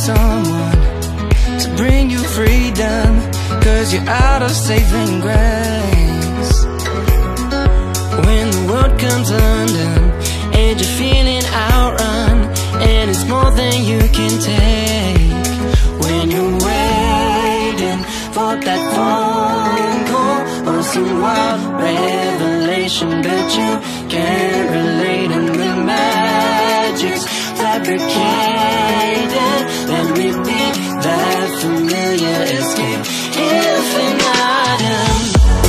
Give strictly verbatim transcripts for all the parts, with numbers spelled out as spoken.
someone to bring you freedom, 'cause you're out of saving grace. When the world comes undone and you're feeling outrun, and it's more than you can take. When you're waiting for that phone call or some wild revelation, but you can't relate, and the magic's fabricated. Let me be that familiar escape, infinitum.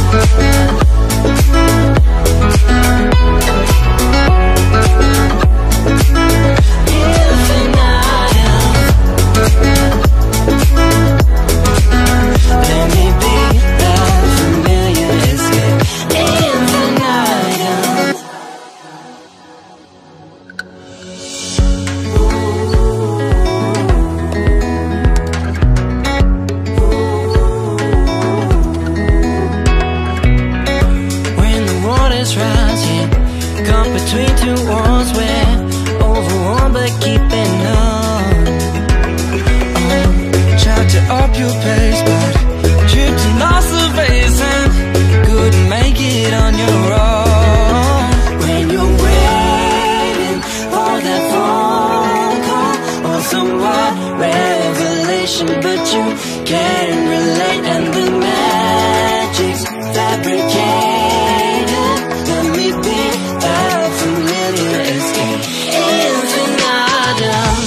Between two walls, we're overwhelmed but keeping on. um, Tried to up your pace, but tripped and lost the base and couldn't make it on your own. When you're waiting for that phone call or some wild revelation, but you can't relate, and the magic's fabricated. Let me be that familiar escape, infinitum.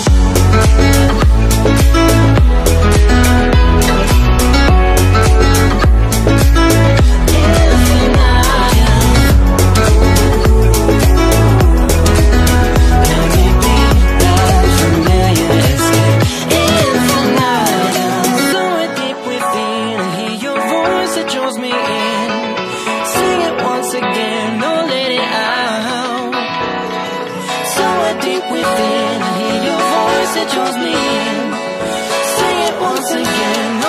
Within, I hear your voice, it draws me in. Say it once again.